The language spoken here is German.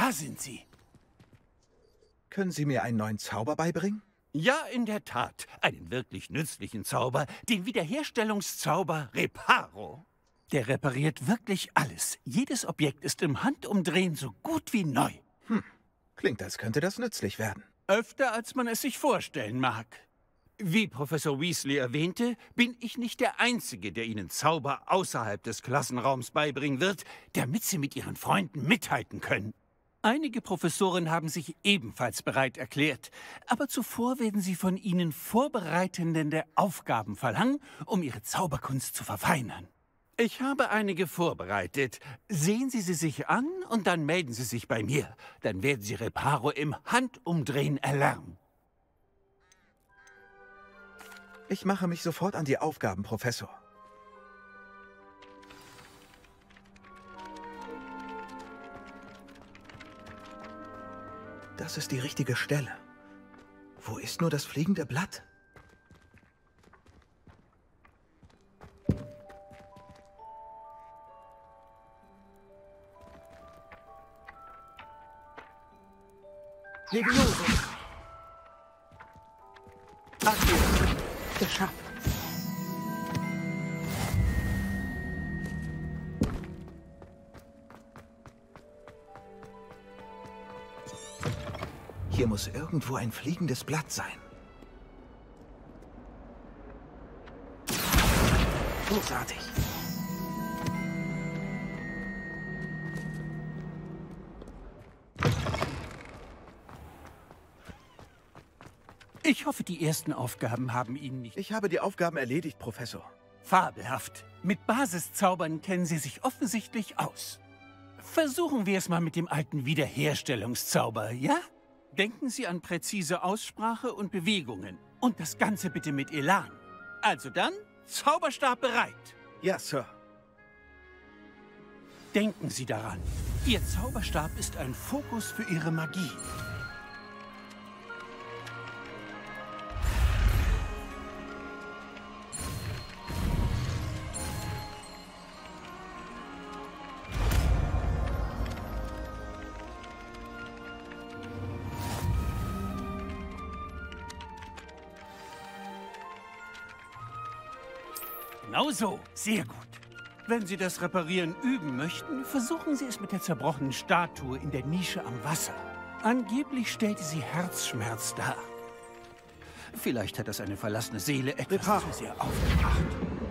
da sind Sie. Können Sie mir einen neuen Zauber beibringen? Ja, in der Tat. Einen wirklich nützlichen Zauber. Den Wiederherstellungszauber Reparo. Der repariert wirklich alles. Jedes Objekt ist im Handumdrehen so gut wie neu. Klingt, als könnte das nützlich werden. Öfter, als man es sich vorstellen mag. Wie Professor Weasley erwähnte, bin ich nicht der Einzige, der Ihnen Zauber außerhalb des Klassenraums beibringen wird, damit Sie mit Ihren Freunden mithalten können. Einige Professoren haben sich ebenfalls bereit erklärt, aber zuvor werden sie von Ihnen vorbereitende Aufgaben verlangen, um Ihre Zauberkunst zu verfeinern. Ich habe einige vorbereitet. Sehen Sie sie sich an und dann melden Sie sich bei mir. Dann werden Sie Reparo im Handumdrehen erlernen. Ich mache mich sofort an die Aufgaben, Professor. Das ist die richtige Stelle. Wo ist nur das fliegende Blatt? Levioso. Accio. Geschafft. Hier muss irgendwo ein fliegendes Blatt sein. Großartig. Ich hoffe, die ersten Aufgaben haben Ihnen nicht... Ich habe die Aufgaben erledigt, Professor. Fabelhaft. Mit Basiszaubern kennen Sie sich offensichtlich aus. Versuchen wir es mal mit dem alten Wiederherstellungszauber, ja? Denken Sie an präzise Aussprache und Bewegungen. Und das Ganze bitte mit Elan. Also dann, Zauberstab bereit. Ja, Sir. Denken Sie daran. Ihr Zauberstab ist ein Fokus für Ihre Magie. Genau so. Sehr gut. Wenn Sie das Reparieren üben möchten, versuchen Sie es mit der zerbrochenen Statue in der Nische am Wasser. Angeblich stellte sie Herzschmerz dar. Vielleicht hat das eine verlassene Seele etwas zu sehr aufgebracht.